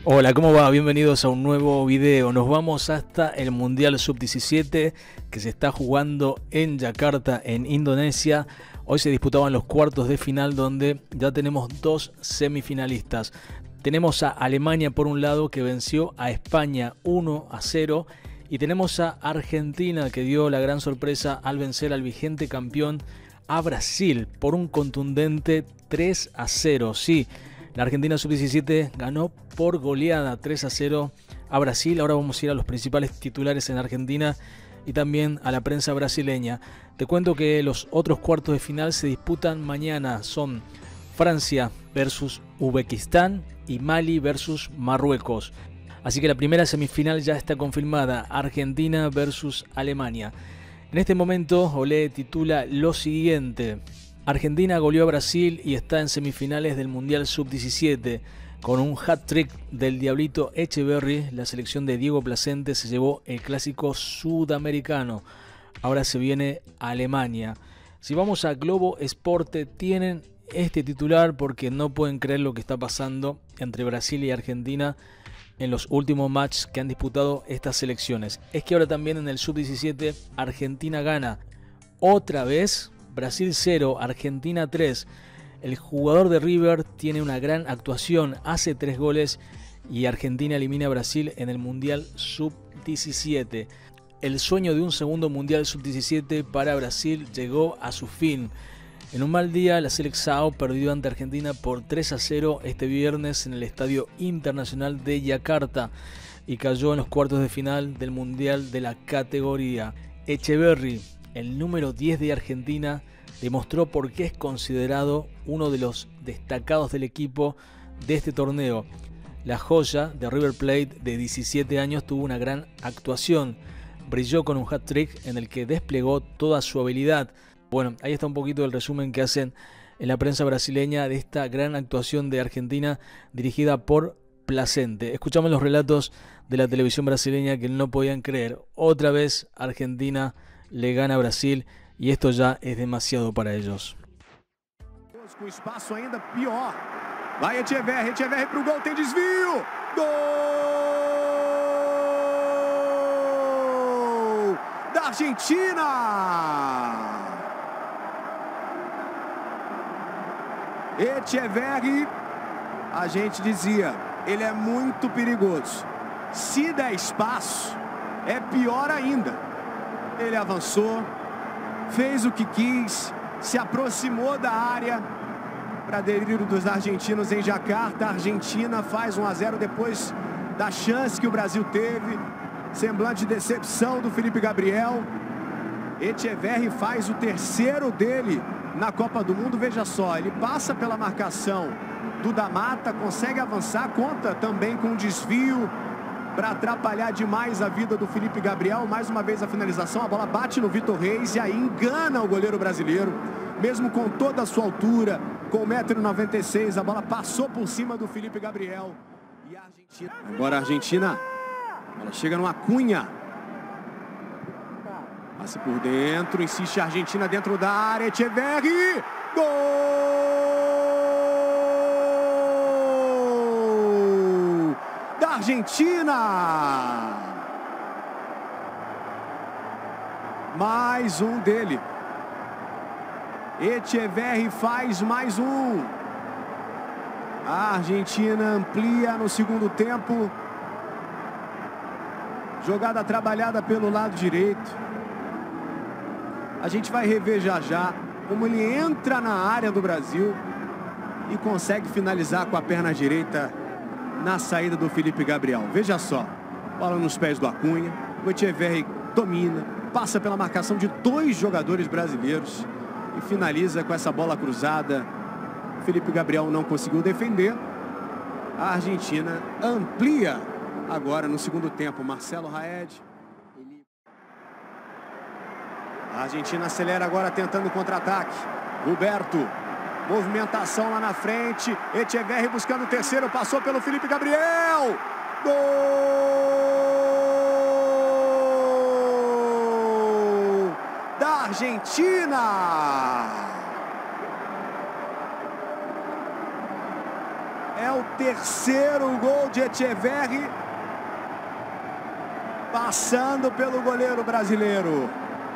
Hola, ¿cómo va? Bienvenidos a un nuevo video. Nos vamos hasta el Mundial Sub-17 que se está jugando en Yakarta, en Indonesia. Hoy se disputaban los cuartos de final donde ya tenemos dos semifinalistas. Tenemos a Alemania por un lado que venció a España 1-0 y tenemos a Argentina que dio la gran sorpresa al vencer al vigente campeón a Brasil por un contundente 3-0. Sí, la Argentina Sub-17 ganó por goleada 3-0 a Brasil. Ahora vamos a ir a los principales titulares en Argentina y también a la prensa brasileña. Te cuento que los otros cuartos de final se disputan mañana. Son Francia versus Uzbekistán y Mali versus Marruecos. Así que la primera semifinal ya está confirmada. Argentina versus Alemania. En este momento Olé titula lo siguiente: Argentina goleó a Brasil y está en semifinales del Mundial Sub-17. Con un hat-trick del Diablito Echeverri, la selección de Diego Placente se llevó el clásico sudamericano. Ahora se viene a Alemania. Si vamos a Globo Esporte, tienen este titular porque no pueden creer lo que está pasando entre Brasil y Argentina en los últimos matches que han disputado estas selecciones. Es que ahora también en el Sub-17 Argentina gana otra vez. Brasil 0, Argentina 3. El jugador de River tiene una gran actuación, hace 3 goles y Argentina elimina a Brasil en el Mundial Sub-17. El sueño de un segundo Mundial Sub-17 para Brasil llegó a su fin. En un mal día, la Seleção perdió ante Argentina por 3-0 este viernes en el Estadio Internacional de Yakarta y cayó en los cuartos de final del Mundial de la categoría. Echeverri, el número 10 de Argentina, demostró por qué es considerado uno de los destacados del equipo de este torneo. La joya de River Plate de 17 años tuvo una gran actuación. Brilló con un hat-trick en el que desplegó toda su habilidad. Bueno, ahí está un poquito el resumen que hacen en la prensa brasileña de esta gran actuación de Argentina dirigida por Placente. Escuchamos los relatos de la televisión brasileña que no podían creer. Otra vez Argentina le gana a Brasil y esto ya es demasiado para ellos. Com espaço ainda pior. Vai Echeverri, Echeverri pro gol, tem desvio. Gol da Argentina! Echeverri, a gente dizia, ele é muito perigoso. Se der espaço, é pior ainda. Ele avançou, fez o que quis, se aproximou da área para delírio dos argentinos em Jakarta. A Argentina faz 1-0 depois da chance que o Brasil teve. Semblante de decepção do Felipe Gabriel. Echeverri faz o terceiro dele na Copa do Mundo. Veja só, ele passa pela marcação do Da Mata, consegue avançar, conta também com um desvio para atrapalhar demais a vida do Felipe Gabriel. Mais uma vez a finalização, a bola bate no Vitor Reis e aí engana o goleiro brasileiro. Mesmo com toda a sua altura, com 1,96 m, a bola passou por cima do Felipe Gabriel. E a Argentina... Agora a Argentina, ela chega no Acunha. Passe por dentro, insiste a Argentina dentro da área, Echeverri! Gol da Argentina! Mais um dele. Echeverri faz mais um. A Argentina amplia no segundo tempo. Jogada trabalhada pelo lado direito. A gente vai rever já já como ele entra na área do Brasil e consegue finalizar com a perna direita na saída do Felipe Gabriel. Veja só, bola nos pés do Acunha. O Echeverri domina, passa pela marcação de 2 jogadores brasileiros e finaliza com essa bola cruzada. Felipe Gabriel não conseguiu defender. A Argentina amplia agora no segundo tempo. Marcelo Raed. A Argentina acelera agora tentando contra-ataque. Roberto. Movimentação lá na frente. Echeverri buscando o terceiro. Passou pelo Felipe Gabriel. Gol da Argentina! É o terceiro gol de Etcheverry, passando pelo goleiro brasileiro.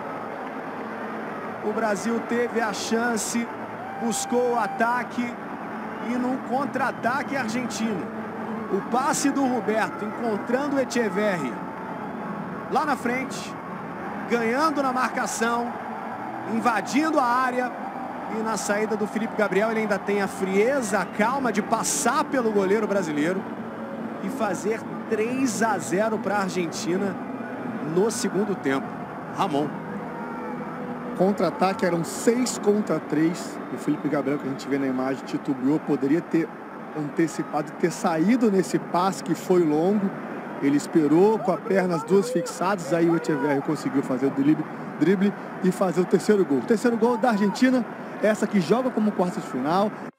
O Brasil teve a chance, buscou o ataque e num contra-ataque argentino. O passe do Roberto encontrando o Etcheverry lá na frente, ganhando na marcação, invadindo a área, e na saída do Felipe Gabriel ele ainda tem a frieza, a calma de passar pelo goleiro brasileiro e fazer 3-0 para a Argentina no segundo tempo. Ramon. Contra-ataque eram 6 contra 3. O Felipe Gabriel, que a gente vê na imagem, titubeou, poderia ter antecipado, ter saído nesse passe que foi longo. Ele esperou com as pernas duas fixadas, aí o Etcheverry conseguiu fazer o drible e fazer o terceiro gol. O terceiro gol da Argentina, essa que joga como quarta de final,